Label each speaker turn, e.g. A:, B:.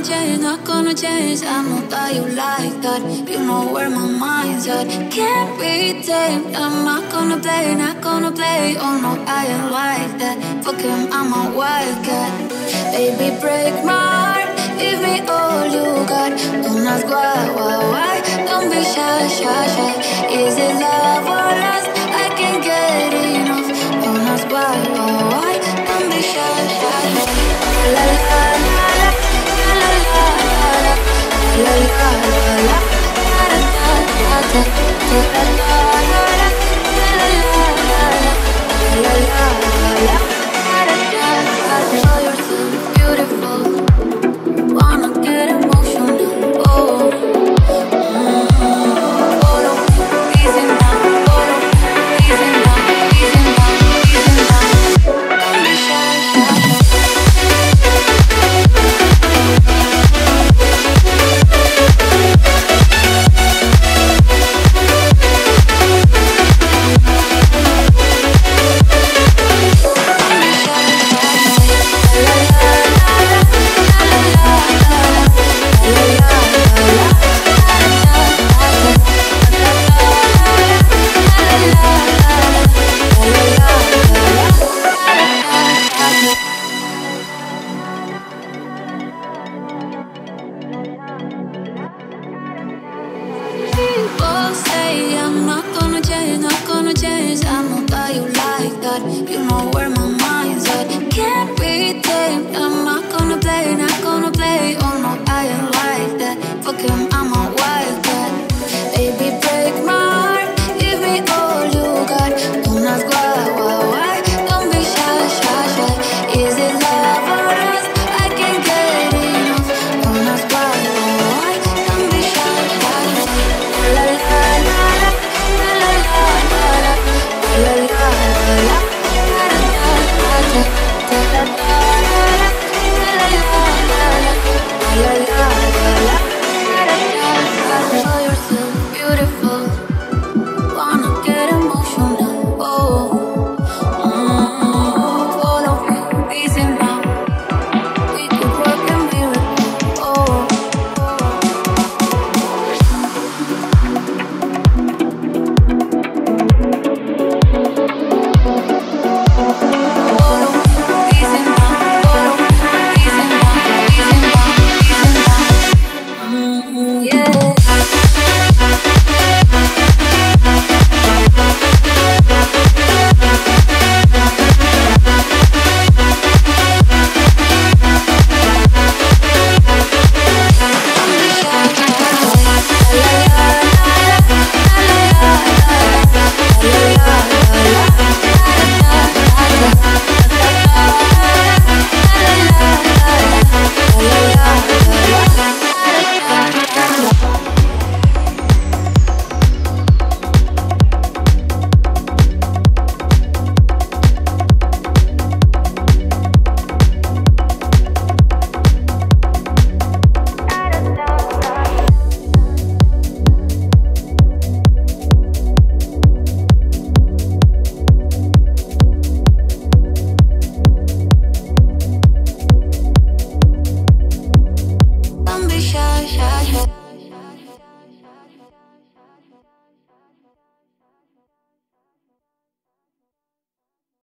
A: change, not gonna change. I know that you like that. You know where my mind's at. Can't be tamed. I'm not gonna play, not gonna play. Oh no, I ain't like that. Fuck him, I'm a wildcat. Baby, break my heart. Give me all you got. Don't ask why. Don't be shy. Is it love?